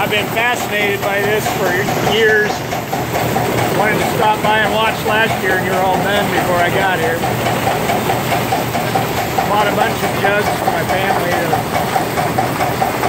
I've been fascinated by this for years. Wanted to stop by and watch last year, and you're all done before I got here. Bought a bunch of jugs for my family to